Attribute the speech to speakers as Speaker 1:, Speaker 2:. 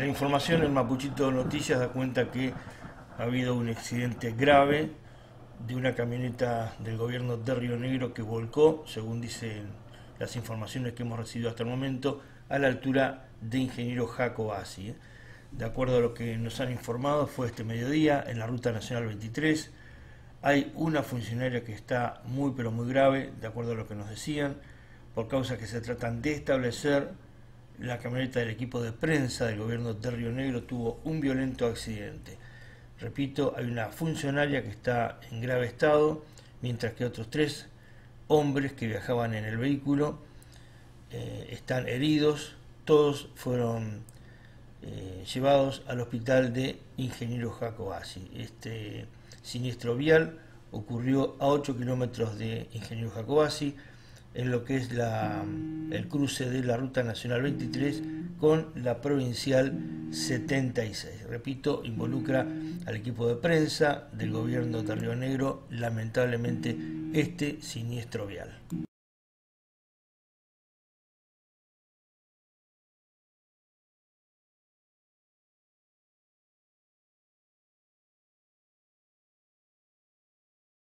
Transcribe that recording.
Speaker 1: información, el Mapuchito Noticias da cuenta que ha habido un accidente grave de una camioneta del gobierno de Río Negro que volcó, según dicen las informaciones que hemos recibido hasta el momento, a la altura de Ingeniero Jaco Bassi. De acuerdo a lo que nos han informado, fue este mediodía en la Ruta Nacional 23. Hay una funcionaria que está muy pero muy grave, de acuerdo a lo que nos decían, por causas que se tratan de establecer. La camioneta del equipo de prensa del gobierno de Río Negro tuvo un violento accidente. Repito, hay una funcionaria que está en grave estado, mientras que otros 3 hombres que viajaban en el vehículo están heridos. Todos fueron llevados al hospital de Ingeniero Jaco Bassi. Este siniestro vial ocurrió a 8 kilómetros de Ingeniero Jaco Bassi, en lo que es el cruce de la Ruta Nacional 23 con la Provincial 76. Repito, involucra al equipo de prensa del gobierno de Río Negro, lamentablemente, este siniestro vial.